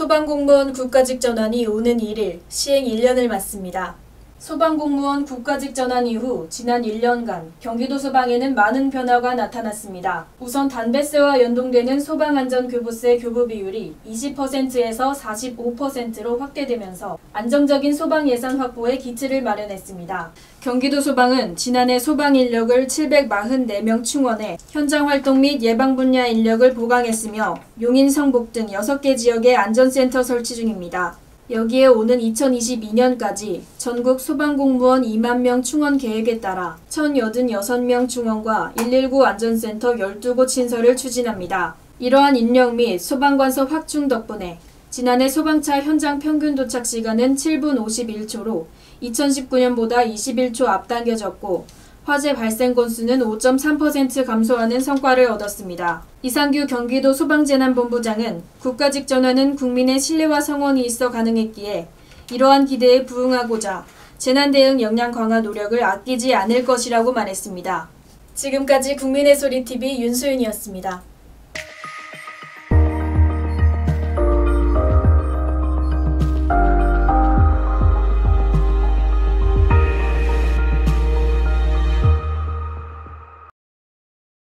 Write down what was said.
소방공무원 국가직 전환이 오는 1일 시행 1년을 맞습니다. 소방공무원 국가직 전환 이후 지난 1년간 경기도 소방에는 많은 변화가 나타났습니다. 우선 단배세와 연동되는 소방안전교부세 교부 비율이 20%에서 45%로 확대되면서 안정적인 소방 예산 확보에 기틀을 마련했습니다. 경기도 소방은 지난해 소방 인력을 744명 충원해 현장 활동 및 예방 분야 인력을 보강했으며 용인, 성북 등 6개 지역에 안전센터 설치 중입니다. 여기에 오는 2022년까지 전국 소방공무원 2만 명 충원 계획에 따라 1,086명 충원과 119 안전센터 12곳 신설을 추진합니다. 이러한 인력 및 소방관서 확충 덕분에 지난해 소방차 현장 평균 도착 시간은 7분 51초로 2019년보다 21초 앞당겨졌고 화재 발생 건수는 5.3% 감소하는 성과를 얻었습니다. 이상규 경기도 소방재난본부장은 국가직 전환은 국민의 신뢰와 성원이 있어 가능했기에 이러한 기대에 부응하고자 재난대응 역량 강화 노력을 아끼지 않을 것이라고 말했습니다. 지금까지 국민의 소리 TV 윤수윤이었습니다.